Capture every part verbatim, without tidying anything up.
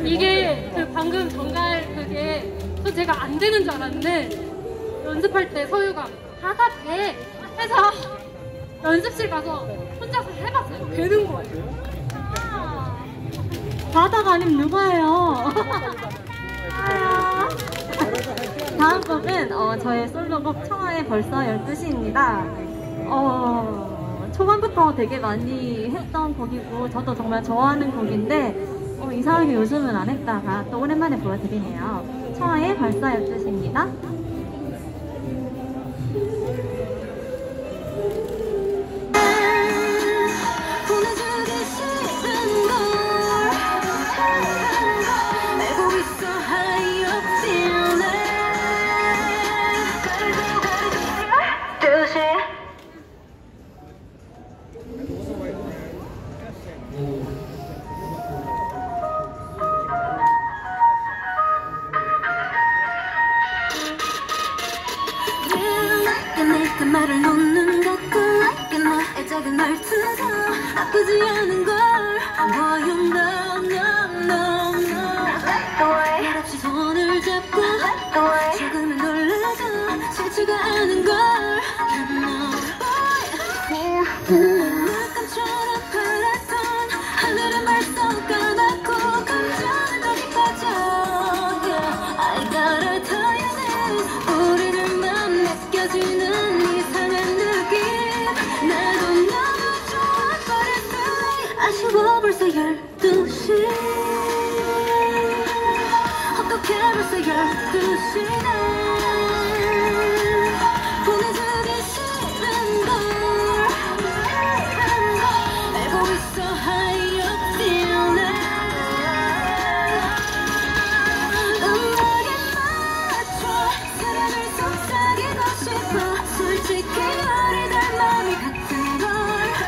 이게 그 방금 전갈 그게 저 제가 안 되는 줄 알았는데 연습할 때 서유가 하다 돼 해서 연습실 가서 혼자서 해봤어요. 되는 거예요. 아, 바다가 아니면 누가 해요? 다음 곡은 어, 저의 솔로곡 청하의 벌써 열두 시입니다. 어, 초반부터 되게 많이 했던 곡이고 저도 정말 좋아하는 곡인데 어, 이상하게 요즘은 안 했다가 또 오랜만에 보여드리네요. 청하의 벌써 열두 시입니다. 그 말을 놓는 것도 like 나의 작은 말투도 나쁘지 않은 걸 Boy you know no no no 말없이 손을 잡고 조금은 놀라도 싫지가 않은 걸 You know 물감처럼 파랗던 하늘은 벌써 까맣고 감정은 더디 빠져 yeah. I gotta tell you this 우리들만 느껴지는 아쉬워 벌써 열두 시 어떻게 벌써 열두 시네 보내주기 싫은걸 알고 있어 how you feel it 음악에 맞춰 사랑을 속삭이고 싶어 솔직히 우리들 마음이 같은 걸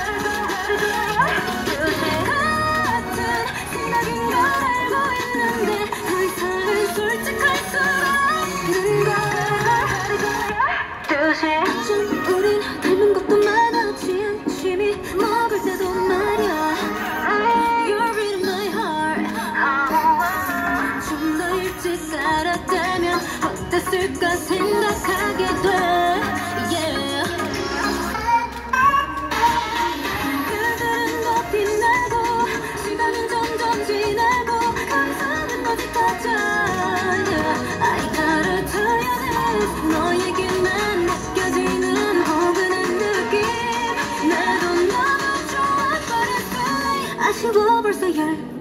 우린 닮은 것도 많아 진심이 먹을 때도 말야 You're in my heart 좀 더 일찍 알았다면 어땠을까 생각하게 돼 yeah. 그들은 더 빛나고 시간은 점점 지나고 감사는 어디 가자 yeah. I gotta tell you this 너에게만 느껴지는 포근한 느낌 나도 너무 좋아 But it's too late 아쉬워 벌써 열